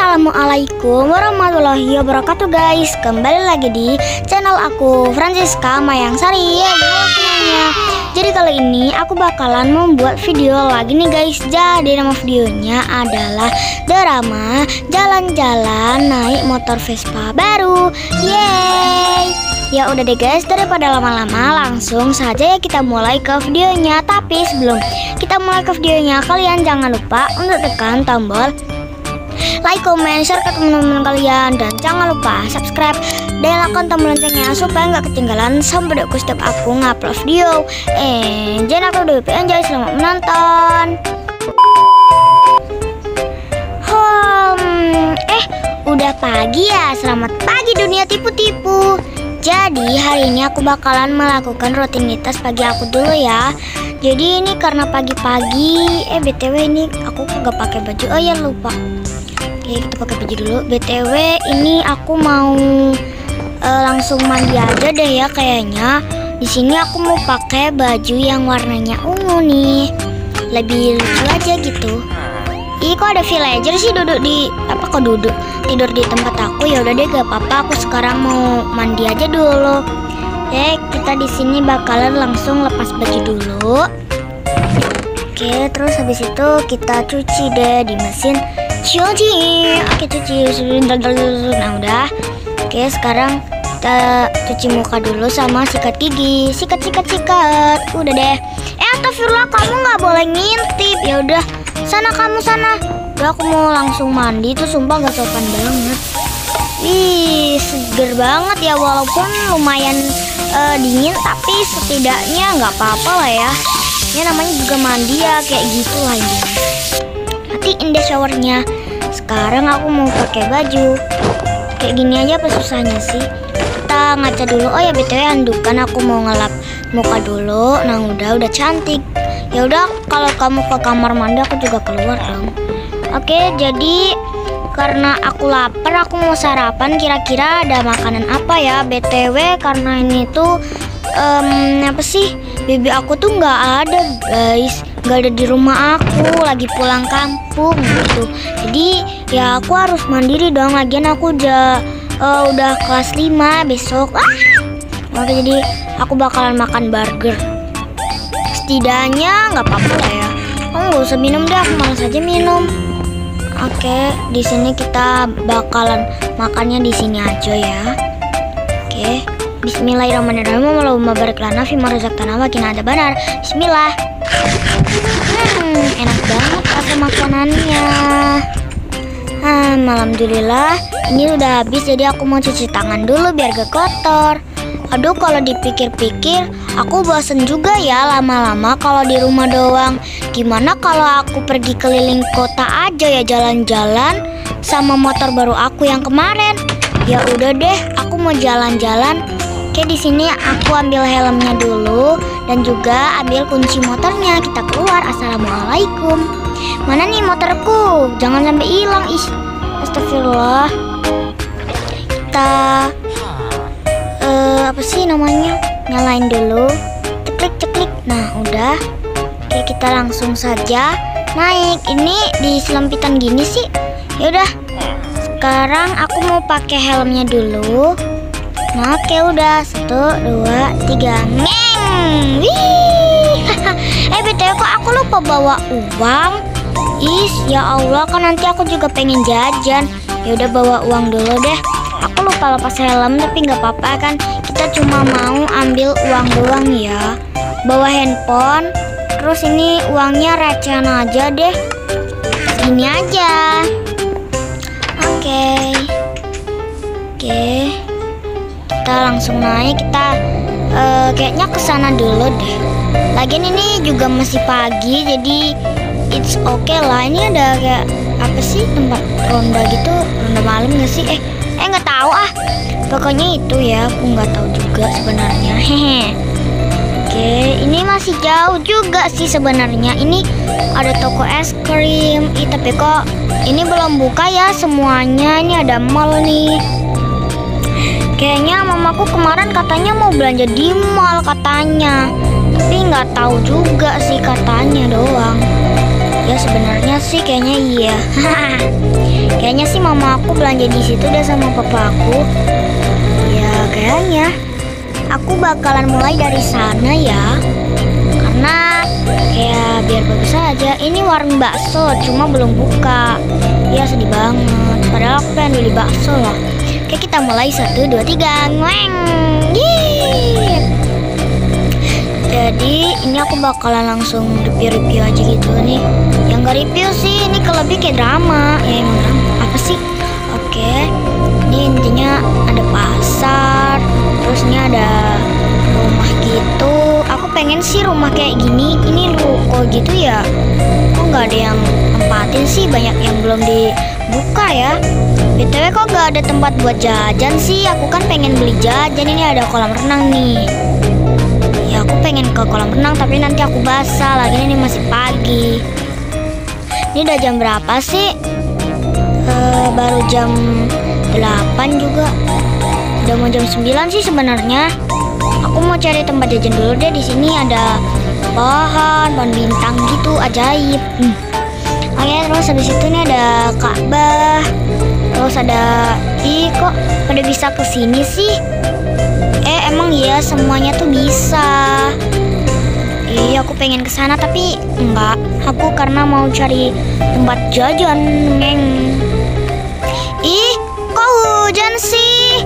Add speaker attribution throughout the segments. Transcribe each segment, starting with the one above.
Speaker 1: Assalamualaikum warahmatullahi wabarakatuh guys. Kembali lagi di channel aku, Francisca Mayangsari. Halo semuanya. Jadi kali ini aku bakalan membuat video lagi nih guys. Jadi nama videonya adalah drama jalan-jalan naik motor Vespa baru. Yeay. Ya udah deh guys, daripada lama-lama langsung saja ya kita mulai ke videonya. Tapi sebelum kita mulai ke videonya, kalian jangan lupa untuk tekan tombol like, comment, share ke teman-teman kalian, dan jangan lupa subscribe dan nyalakan tombol loncengnya supaya nggak ketinggalan sampai setiap aku ngupload video. Jangan aku udah enjoy, selamat menonton. Udah pagi ya, selamat pagi dunia tipu-tipu. Jadi hari ini aku bakalan melakukan rutinitas pagi aku dulu ya. Jadi ini karena pagi-pagi, BTW ini aku nggak pakai baju. Oh ya lupa. Oke, kita pakai baju dulu. BTW ini aku mau langsung mandi aja deh ya kayaknya. Di sini aku mau pakai baju yang warnanya ungu nih. Lebih lucu aja gitu. Ih, kok ada villager sih duduk di tidur di tempat aku. Ya udah deh, gak apa-apa. Aku sekarang mau mandi aja dulu. Oke, kita di sini bakalan langsung lepas baju dulu. Oke, terus habis itu kita cuci deh di mesin cuci. Oke, cuci sebentar dulu. Nah udah. Oke, sekarang kita cuci muka dulu sama sikat gigi. Sikat. Udah deh. Astagfirullah, kamu nggak boleh ngintip. Ya udah, sana kamu sana. Udah, aku mau langsung mandi tuh, sumpah gak sopan banget. Ih, seger banget ya, walaupun lumayan dingin, tapi setidaknya nggak apa-apa lah ya. Ya namanya juga mandi ya, kayak gitu lah ini. Matiin deh showernya. Sekarang aku mau pakai baju. Kayak gini aja apa susahnya sih? Kita ngaca dulu. Oh ya BTW handukan, aku mau ngelap muka dulu. Nah udah cantik. Ya udah, kalau kamu ke kamar mandi aku juga keluar dong. Oke, jadi karena aku lapar, aku mau sarapan. Kira-kira ada makanan apa ya? BTW karena ini tuh apa sih? Bibi aku tuh nggak ada guys, nggak ada di rumah aku, lagi pulang kampung gitu. Jadi ya aku harus mandiri dong. Lagian aku udah kelas 5 besok. Oke, jadi aku bakalan makan burger. Setidaknya nggak apa-apa lah ya. Kamu nggak usah minum deh, aku malas aja minum. Oke, di sini kita bakalan makannya di sini aja ya. Oke, Bismillahirrahmanirrahim. Allahumma barik lana fima razaqtana wa qina adzabannar. Bismillah. Enak banget rasa makanannya. Alhamdulillah, ini udah habis, jadi aku mau cuci tangan dulu biar gak kotor. Aduh, kalau dipikir-pikir aku bosen juga ya lama-lama kalau di rumah doang. Gimana kalau aku pergi keliling kota aja ya, jalan-jalan sama motor baru aku yang kemarin. Ya udah deh, aku mau jalan-jalan. Oke, di sini aku ambil helmnya dulu dan juga ambil kunci motornya. Kita keluar. Assalamualaikum. Mana nih motorku? Jangan sampai hilang. Astagfirullah. Kita apa sih namanya, nyalain dulu, ceklik. Nah udah. Oke, kita langsung saja naik. Ini di selempitan gini sih. Yaudah, sekarang aku mau pakai helmnya dulu. Nah oke, udah 1, 2, 3. Ngeng. Wih. BTW kok aku lupa bawa uang. Ya Allah, kan nanti aku juga pengen jajan. Ya udah, bawa uang dulu deh. Aku lupa lepas helm, tapi nggak apa-apa kan. Kita cuma mau ambil uang doang ya. Bawa handphone. Terus ini uangnya recehan aja deh. Segini aja. Oke. Kita langsung naik. Kita kayaknya kesana dulu deh. Lagian ini juga masih pagi, jadi it's okay lah. Ini ada kayak apa sih, tempat ronda gitu, ronda malam nggak sih? Nggak tahu pokoknya itu ya, aku nggak tahu juga sebenarnya. Oke, ini masih jauh juga sih sebenarnya. Ini ada toko es krim. Tapi kok ini belum buka ya semuanya. Ini ada mall nih. Kayaknya mamaku kemarin katanya mau belanja di mall katanya, tapi nggak tahu juga sih, katanya doang. Ya sebenarnya sih kayaknya iya. Kayaknya sih mama aku belanja di situ deh sama papa aku. Ya kayaknya aku bakalan mulai dari sana ya. Karena kayak biar bagus aja. Ini warung bakso cuma belum buka. Ya sedih banget. Padahal aku pengen beli bakso loh. Oke, kita mulai 1, 2, 3. Ngweng. Yeay. Jadi ini aku bakalan langsung review-review aja gitu nih. Yang gak review sih, ini lebih kayak drama. Ya emang drama, apa sih? Oke, ini intinya ada pasar. Terus ini ada rumah gitu. Aku pengen sih rumah kayak gini. Ini ruko gitu ya. Kok gak ada yang tempatin sih? Banyak yang belum dibuka ya. BTW kok gak ada tempat buat jajan sih? Aku kan pengen beli jajan. Ini ada kolam renang nih. Ya aku pengen ke kolam renang tapi nanti aku basah. Lagi ini masih pagi. Ini udah jam berapa sih? Baru jam 8 juga. Udah mau jam 9 sih sebenarnya. Aku mau cari tempat jajan dulu deh. Di sini ada pohon bintang gitu, ajaib. Oke, terus habis itu nih ada Ka'bah. Terus ada, kok pada bisa kesini sih? Emang ya semuanya tuh bisa. Iya, aku pengen ke sana tapi enggak. Aku karena mau cari tempat jajan, Neng. Ih, kok hujan sih?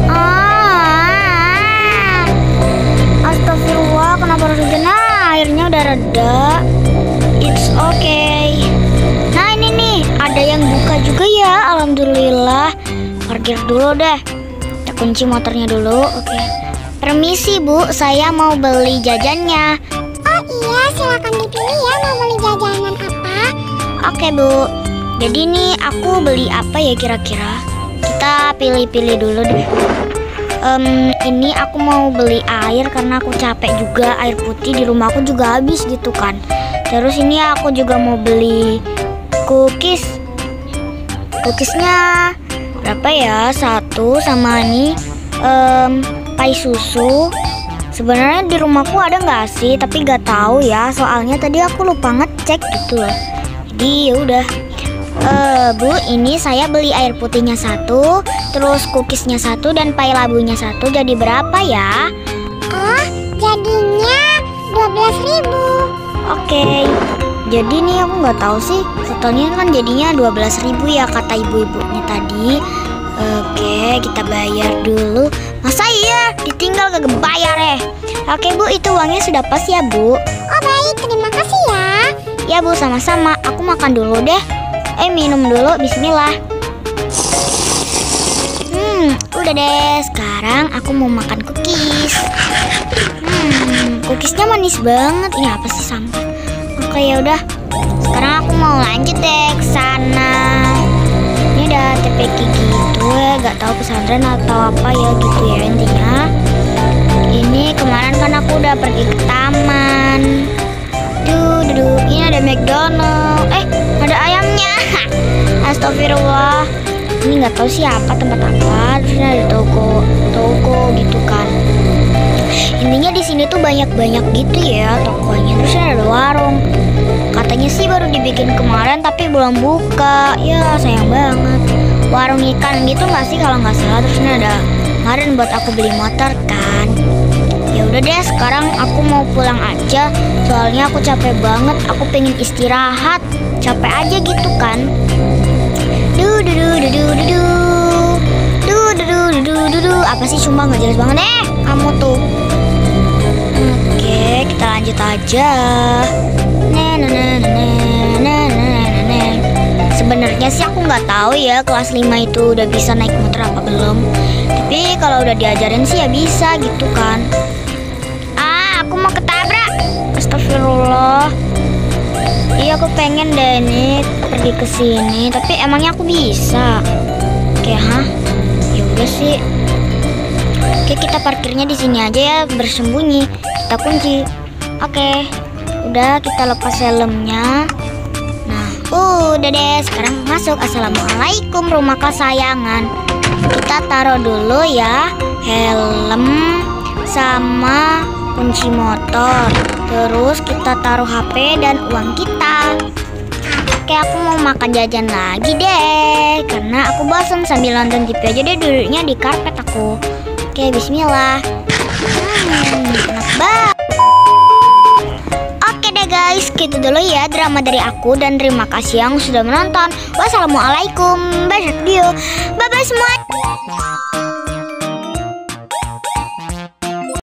Speaker 1: Astagfirullah, kenapa harus hujan? Nah, airnya udah reda. It's okay. Nah, ini nih, ada yang buka juga ya. Alhamdulillah. Parkir dulu deh. Kita kunci motornya dulu. Oke. Permisi Bu, saya mau beli jajannya.
Speaker 2: Oh iya, silakan dipilih ya mau beli jajanan apa.
Speaker 1: Oke Bu. Jadi nih aku beli apa ya kira-kira? Kita pilih-pilih dulu deh. Ini aku mau beli air karena aku capek juga. Air putih di rumah aku juga habis gitu kan. Terus ini aku juga mau beli cookies. Cookiesnya berapa ya? 1 sama ini pai susu. Sebenarnya di rumahku ada nggak sih? Tapi nggak tahu ya. Soalnya tadi aku lupa ngecek gitu loh. Jadi yaudah. Bu, ini saya beli air putihnya 1, terus cookiesnya 1 dan pai labunya 1. Jadi berapa ya?
Speaker 2: Oh, jadinya 12.000.
Speaker 1: Oke. Jadi nih aku nggak tahu sih. Totalnya kan jadinya 12.000 ya kata ibu-ibunya tadi. Oke, kita bayar dulu. Masa iya ditinggal kagak bayar Oke Bu, itu uangnya sudah pas ya Bu.
Speaker 2: Oh baik, terima kasih ya.
Speaker 1: Ya Bu, sama-sama. Aku makan dulu deh. Minum dulu, bismillah. Udah deh. Sekarang aku mau makan cookies. Cookiesnya manis banget. Ini apa sih, sampah? Oke, ya udah. Sekarang aku mau lanjut deh ke sana. Ini ada TPQ gitu ya, gak tahu pesantren atau apa ya gitu ya intinya. Ini kemarin kan aku udah pergi ke taman. Ini ada McDonald. Ada ayamnya. Astagfirullah. Ini nggak tahu siapa tempat apa. Terus ini ada toko gitu kan. Intinya di sini tuh banyak gitu ya tokonya. Terus ini ada warung. Katanya sih baru dibikin kemarin tapi belum buka. Ya sayang banget. Warung ikan gitu nggak sih kalau nggak salah. Terus ini ada kemarin buat aku beli motor kan. Ya udah deh, sekarang aku mau pulang aja. Soalnya aku capek banget. Aku pengen istirahat. Capek aja gitu kan. Apa sih, cuma nggak jelas banget kamu tuh. Oke, kita lanjut aja. Sebenarnya sih aku nggak tahu ya kelas 5 itu udah bisa naik motor apa belum. Tapi kalau udah diajarin sih ya bisa gitu kan. Aku mau ketabrak. Astagfirullah. Iya, aku pengen deh nih pergi ke sini, tapi emangnya aku bisa? Oke, ya udah sih. Oke, kita parkirnya di sini aja ya, bersembunyi. Kita kunci. Oke. Udah, kita lepas helmnya. Nah, udah deh, sekarang masuk. Assalamualaikum rumah kesayangan. Kita taruh dulu ya helm sama kunci motor. Terus kita taruh HP dan uang kita. Oke, aku mau makan jajan lagi deh, karena aku bosan sambil nonton TV aja deh duduknya di karpet aku. Oke, bismillah. Enak banget. Oke deh guys, gitu dulu ya drama dari aku, dan terima kasih yang sudah menonton. Wassalamualaikum, bye bye semua.